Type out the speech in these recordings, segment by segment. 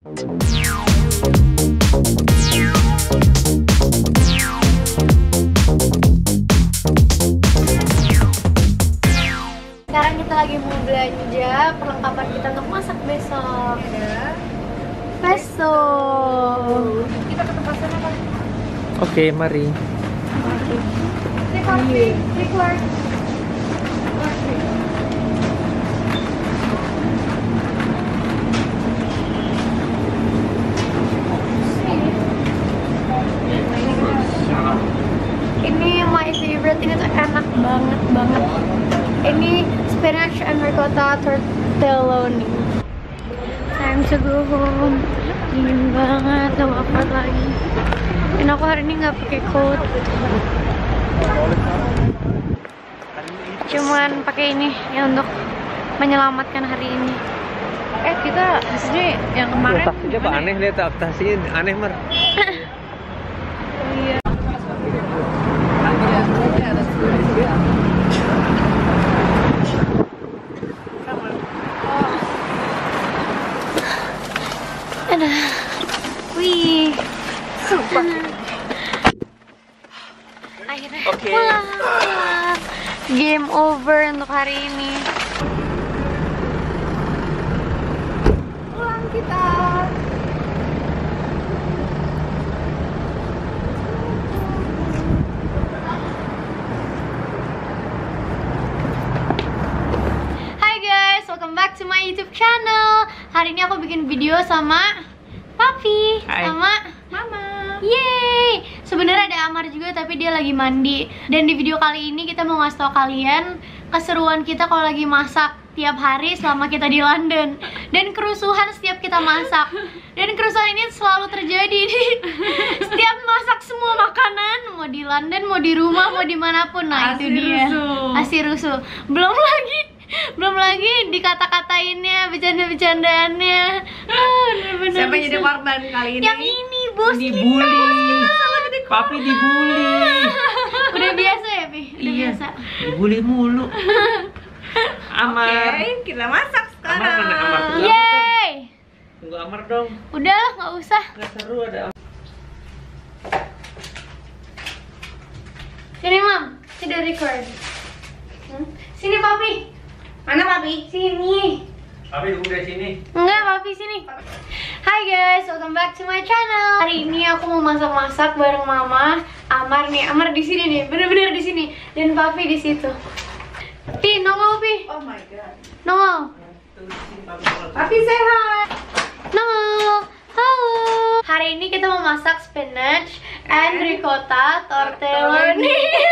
Sekarang kita lagi mau belanja perlengkapan kita untuk masak besok. Ada pesto. Kita ke tempat sana kali. Oke, mari. Take coffee, take work. Ini my favorite, ini tuh enak banget. Ini spinach and ricotta tortelloni. Time to go home. Dingin banget, gak lapar lagi. Dan aku hari ini nggak pakai coat. Cuman pakai ini ya untuk menyelamatkan hari ini. Kita maksudnya yang kemarin Taksinya apa aneh, lihat taksinya aneh, Mar. Iya. Ada. Wih. Sumpah. Akhirnya Oke. pulang. Game over untuk hari ini. Pulang kita. Hai guys, welcome back to my YouTube channel. Hari ini aku bikin video sama Papi, Hai. sama Mama. Yeay! Sebenarnya ada Amar juga tapi dia lagi mandi. Dan di video kali ini kita mau ngasih tau kalian keseruan kita kalau lagi masak tiap hari selama kita di London. Dan kerusuhan setiap kita masak. Dan kerusuhan ini selalu terjadi di setiap masak semua makanan, mau di London, mau di rumah, mau dimanapun. Nah itu dia. Asli rusuh. Belum lagi dikata-katainnya, bercanda-bercandaannya. Bener-bener Siapa yang jadi rusuh. korban kali ini? Yang ini bos Dibully. Papi dibully. Udah biasa ya, Pi? Udah biasa. Dibully mulu. Amar. Oke, kita masak sekarang. Amar mana, Amar? Yeay! Tunggu Amar dong. Udah lah, nggak usah. Nggak seru ada Amar. Sini, Mam. Sudah record. Sini, Papi. Mana Papi? Sini. Papi tunggu dari sini. Enggak, Papi sini. Hai guys, welcome back to my channel. Hari ini aku mau masak-masak bareng Mama. Amar nih, Amar di sini nih, bener-bener di sini. Dan Papi di situ. Pi, nongol Pi. Oh my god. Nongol. Papi sehat. Nongol. Halo. Hari ini kita mau masak spinach and ricotta tortelloni.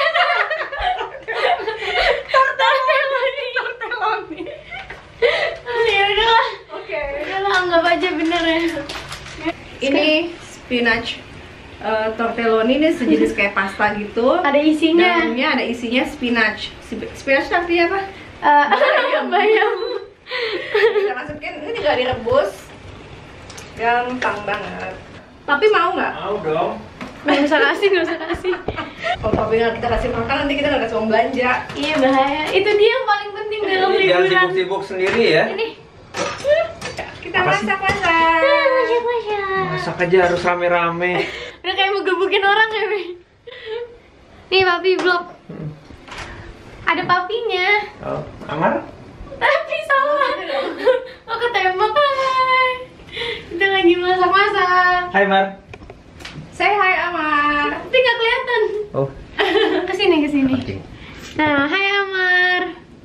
Tortelloni. Ya udahlah. Oke. Udahlah, anggap aja bener ya. Ini spinach tortelloni, ini sejenis kayak pasta gitu. Ada isinya. Dalamnya ada isinya spinach. Spinach itu artinya apa? Bayam. Kita masukin, ini tinggal direbus. Gampang banget. Tapi mau nggak? Mau dong. Nggak usah kasih. Kalau papi nggak kita kasih makan, nanti kita nggak kasih uang belanja. Iya bahaya. Itu dia yang paling penting dalam Jangan liburan. sibuk-sibuk sendiri ya. Ini. Kita Apa sih? masak-masak. Masak. Masak aja harus rame-rame. Udah kayak mau gebukin orang ya, Bi. Nih, Papi vlog. Ada papinya. Oh, Amar? Tapi salah. Oh, ketembak. Hai. Kita lagi masak-masak. Hai Mar. Say hi Amar. Tapi nggak kelihatan. Oh. Kesini. Oke. Nah, hai Amar.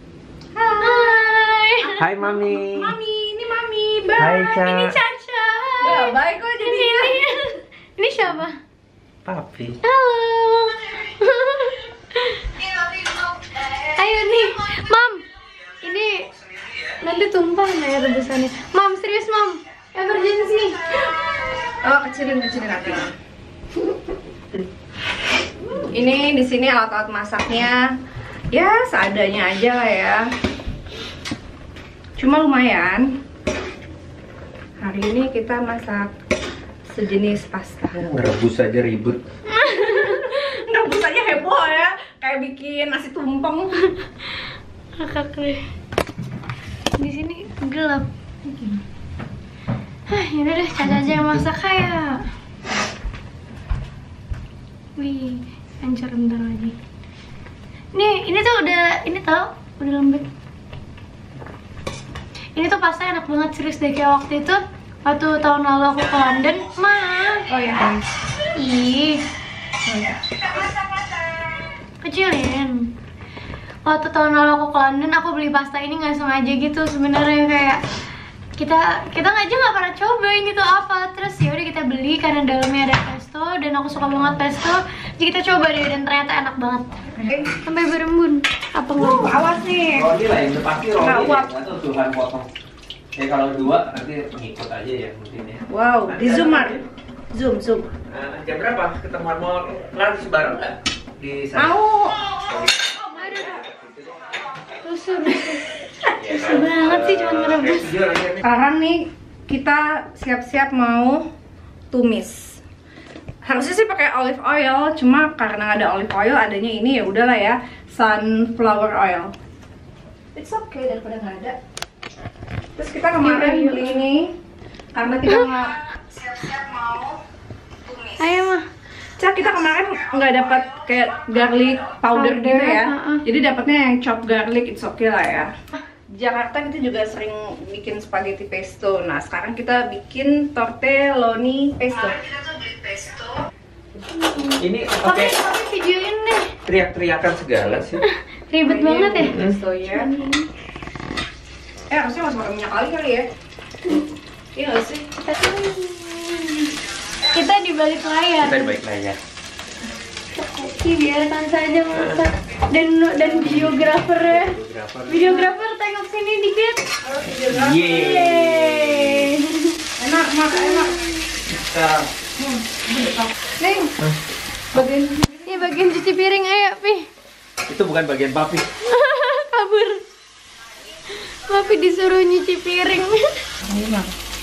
Hai. Hai Mami. Mami, ini Mami. Bye. Hai Ca. Ini Caca. Ya, bye kok jadi. Ini siapa? Papi. Halo. Ayo nih, Mam. Ini nanti tumpah nih rebusannya. Mam, serius Mam. Emergency. Oh, kecilin hati. Ini di sini alat-alat masaknya ya seadanya aja lah ya. Cuma lumayan. Hari ini kita masak sejenis pasta. Ngerebus aja ribut. Rebus aja heboh ya, kayak bikin nasi tumpeng. Kakak deh. Di sini gelap. Yaudah deh, Caca aja yang masak kayak. Wih, hancur bentar lagi. Ini tuh ini tau, udah lembek. Ini tuh pasta enak banget, serius deh. Kayak waktu itu, waktu tahun lalu aku ke London. Oh ya. Ih, kecilin. Waktu tahun lalu aku ke London, aku beli pasta ini nggak sengaja gitu. Sebenarnya kayak kita aja nggak pernah coba ini tuh apa. Terus ya udah kita beli karena dalamnya ada pesto dan aku suka banget pesto. Jadi kita coba deh dan ternyata enak banget. Sampai berembun. Apa nggak? Awas nih. Roni lah yang pasti Roni Nggak deh. uap. Atau Tuhan potong. Ya kalau 2 nanti pengikut aja ya mungkin ya. Wow, Nanti di zoom Mar. nanti. Zoom. Jam berapa ketemuan mau lunch bareng nggak di sana? Mau. Rusuh banget sih cuma ngerebus. Sekarang nih kita siap-siap mau tumis. Harusnya sih pakai olive oil, cuma karena nggak ada olive oil, adanya ini ya udahlah ya, sunflower oil. It's okay daripada nggak ada. Terus kita kemarin beli ini karena kita nggak siap-siap mau tumis. Ayo mah. Cak, kita kemarin nggak dapat kayak garlic powder gitu ya. Jadi dapatnya yang chopped garlic, it's okay lah ya. Jakarta kita juga sering bikin spaghetti pesto. Nah, sekarang kita bikin tortelloni pesto. Kita tuh beli pesto. Ini Tapi oke. videoin deh. Teriak-teriakan segala sih. Ribet banget ya. Pesto ya. Harusnya masih pakai minyak kali ya. Iya nggak sih? Kita di balik layar. Kita baik lah ya. Oke, biarkan saja masak. Dan videografernya. Videografer tengok sini dikit. Yeay. Enak, mak, enak. Kita Nih, bagian Ini bagian cuci piring, ayo Pi. itu bukan bagian papi. Kabur. Papi disuruh nyuci piring. ini mak.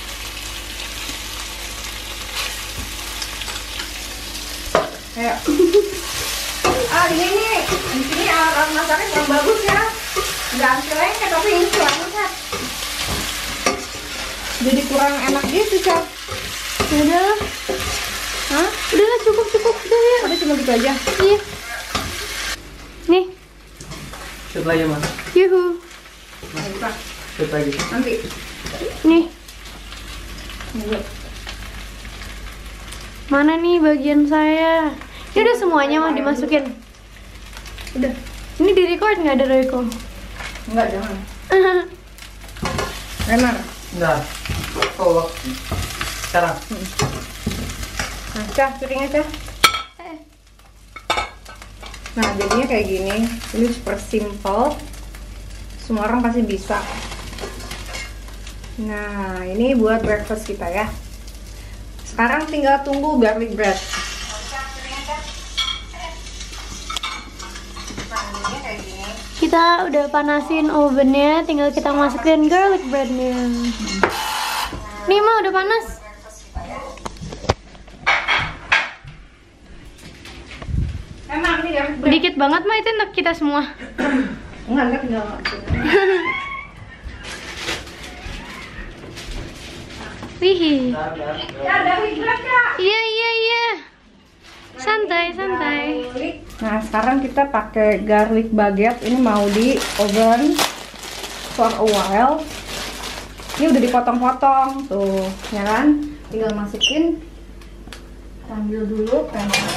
Ayo. Ini nih, di sini alat masaknya kurang bagus ya. Nggak ancelengnya, tapi ini kurang enak. Jadi kurang enak gitu, Cak. Udah. Hah? Udah cukup udah ya. Udah cuma gitu aja. Iya. Nih, Shoot lagi mas. yuhu. Nah, buka. Shoot lagi. Nanti. Nih, Nunggu. mana nih bagian saya? Ya udah semuanya mah dimasukin. Udah. Ini di record nggak ada Royko? Enggak, jangan. Enak. Enggak. Oh. Sekarang. Nah, Cah, piringnya, Cah. Nah, jadinya kayak gini. Ini super simple. Semua orang pasti bisa. Nah, ini buat breakfast kita ya. Sekarang tinggal tunggu garlic bread. Kita udah panasin ovennya, tinggal kita masukin garlic breadnya. Nih mah udah panas. Emang ini garlic bread? Dikit banget mah itu untuk kita semua. Enggak tinggal. Wih. Ya, garlic bread, Kak. Iya. Santai. Nah, sekarang kita pakai garlic baguette. Ini mau di oven for a while. Ini udah dipotong-potong tuh, ya kan? Tinggal masukin. Ambil dulu pannya.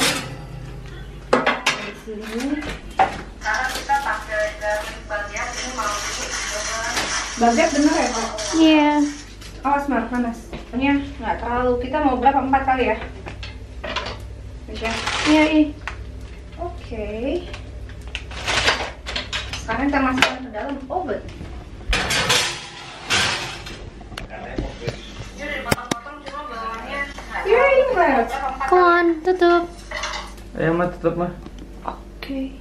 Di sini. Sekarang kita pakai garlic baguette. Ini mau di oven. Baguette bener ya, Kak? Iya. Awas, Mar, panas. Ini nggak terlalu. Kita mau berapa? 4 kali ya? Ya. Iya. Oke. Sekarang kita masukkan ke dalam oven. Ya, ini banget. Come on, tutup. Ayo mah tutup mah. Oke.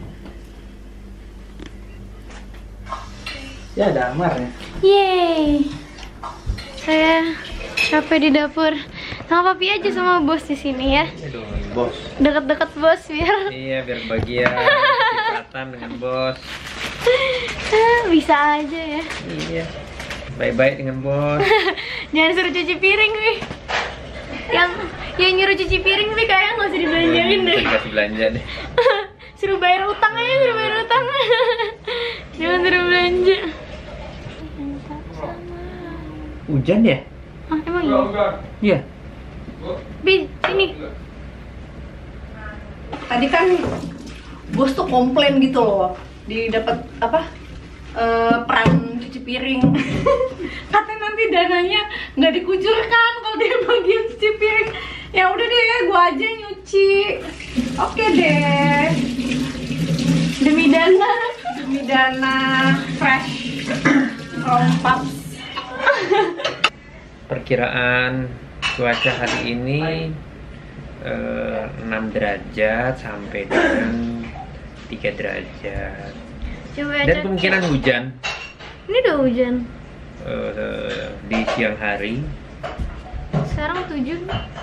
Ya ada Amar ya. Yeay. Saya capek di dapur. Sama papi aja sama bos di sini ya. Iya dong, bos. Deket-deket bos biar Iya biar bagian cipratan dengan bos. bisa aja ya. Iya. Baik-baik dengan bos. Jangan suruh cuci piring nih. Yang nyuruh cuci piring sih kayaknya nggak usah dibelanjain deh. Kasih belanja deh. Suruh bayar utang aja, suruh bayar utang. Jangan suruh belanja. Hujan ya? Ah, emang iya? Iya. Bi, sini. Tadi kan bos tuh komplain gitu loh, didapat apa peran cuci piring. Katanya nanti dananya nggak dikucurkan kalau dia bagian cuci piring. Ya udah deh, gua aja yang nyuci. Oke deh. Demi dana fresh from Paps. Perkiraan cuaca hari ini 6 derajat sampai dengan 3 derajat. Coba Dan cek. kemungkinan hujan Ini udah hujan. di siang hari. Sekarang 7.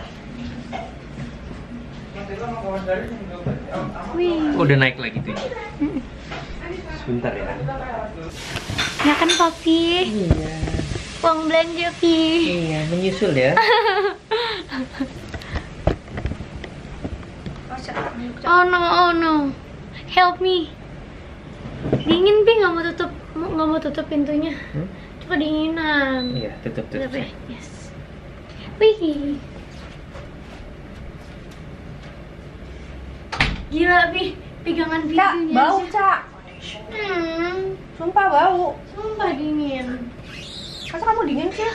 Wih. Udah naik lagi tuh. Sebentar ya. Ya kan papi. Iya. Uang belanja Pi. Iya, menyusul ya. Oh no. Help me. Dingin Pi, nggak mau tutup pintunya. Coba dinginan. Iya, tutup. Ya? Yes. Wih. Gila Pi, pegangan Cak, pintunya. bau Cak. Sumpah bau. Sumpah dingin. Masa kamu dingin sih?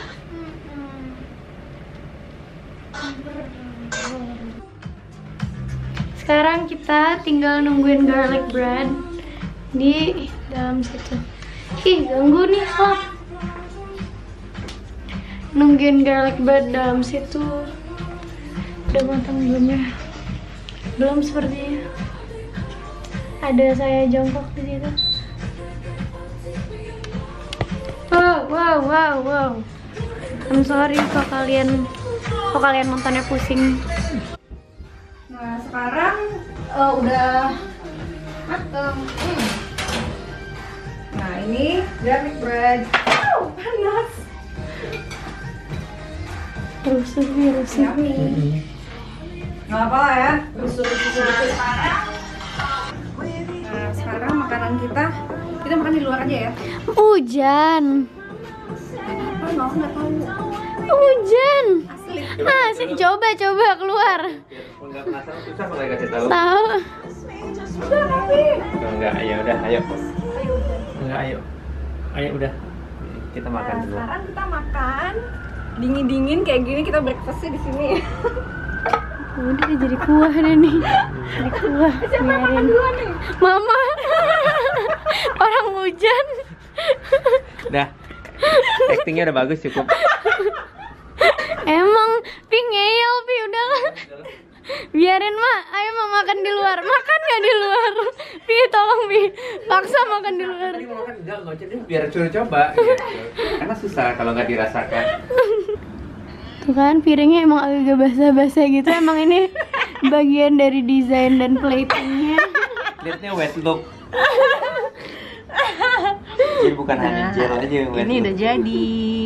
Sekarang kita tinggal nungguin garlic bread di dalam situ. Ih, ganggu nih, Slap. Nungguin garlic bread dalam situ. Udah matang belum ya? Belum sepertinya. Ada saya jongkok di situ. Wow. I'm sorry kok kalian nontonnya pusing. Nah sekarang udah mateng. Nah ini garlic bread. Panas. Rusuh. Yummy. Nggak apa lah ya. Rusuh. Nah sekarang makanan kita makan di luar aja ya. Hujan. Apa mau nggak tahu. Hujan. Asli. Sini coba keluar. Kalau nggak penasaran susah kalau kasih tahu. Tahu. Udah tapi. Enggak, ya udah, ayo. Enggak, ayo. Ayo udah. Kita makan Nah, dulu. sekarang kita makan dingin kayak gini, kita breakfastnya di sini. Udah jadi kuah deh nih. Jadi kuah. Siapa yang makan duluan nih? Mama. Orang hujan. Dah. Actingnya udah bagus, cukup. Emang Pi ngeyel Pi, udahlah. Biarin Mak, ayo Mak makan di luar. Makan nggak di luar? Pi tolong Pi, paksa makan di luar. Tadi mau makan enggak jadi biar suruh coba gitu. Karena susah kalau nggak dirasakan. Tuh kan piringnya emang agak basah-basah gitu. Emang ini bagian dari desain dan platingnya. Lihatnya wet look. Jadi bukan hanya gel aja yang wet Ini look. udah jadi.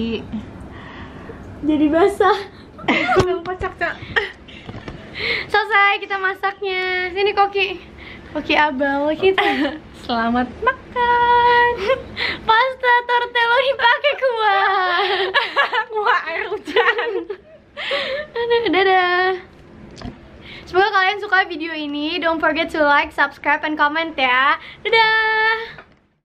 Jadi basah. Udah kocak Cak. Selesai kita masaknya. Sini Koki abal kita. Selamat makan. Pasta tortellini pakai kuah. Kuah air hujan. Aduh, dadah. Semoga kalian suka video ini. Don't forget to like, subscribe, and comment ya. Dadah.